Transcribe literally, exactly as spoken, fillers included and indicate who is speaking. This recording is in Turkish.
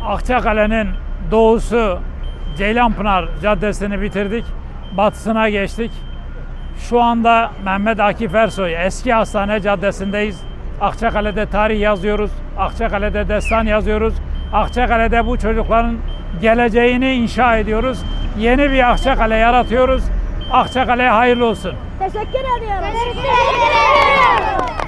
Speaker 1: Akçakale'nin doğusu Ceylanpınar Caddesi'ni bitirdik. Batısına geçtik. Şu anda Mehmet Akif Ersoy Eski Hastane Caddesi'ndeyiz. Akçakale'de tarih yazıyoruz. Akçakale'de destan yazıyoruz. Akçakale'de bu çocukların geleceğini inşa ediyoruz. Yeni bir Akçakale yaratıyoruz. Akçakale'ye hayırlı olsun.
Speaker 2: Teşekkür ediyorum. Teşekkür ederim.